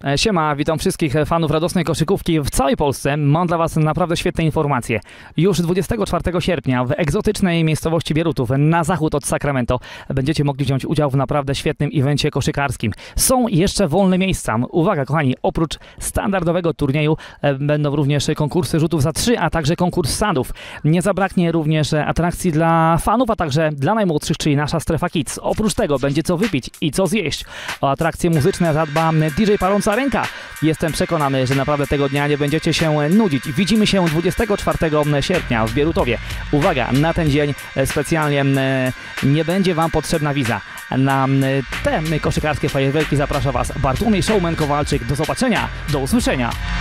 Siema, witam wszystkich fanów radosnej koszykówki w całej Polsce. Mam dla Was naprawdę świetne informacje. Już 24 sierpnia w egzotycznej miejscowości Bierutów na zachód od Sacramento będziecie mogli wziąć udział w naprawdę świetnym evencie koszykarskim. Są jeszcze wolne miejsca. Uwaga kochani, oprócz standardowego turnieju będą również konkursy rzutów za 3, a także konkurs sadów. Nie zabraknie również atrakcji dla fanów, a także dla najmłodszych, czyli nasza strefa Kids. Oprócz tego będzie co wypić i co zjeść. O atrakcje muzyczne zadba DJ Paląca Ręka. Jestem przekonany, że naprawdę tego dnia nie będziecie się nudzić. Widzimy się 24 sierpnia w Bierutowie. Uwaga, na ten dzień specjalnie nie będzie Wam potrzebna wiza. Na te koszykarskie fajerwerki zaprasza Was Bartłomiej Showman Kowalczyk. Do zobaczenia, do usłyszenia.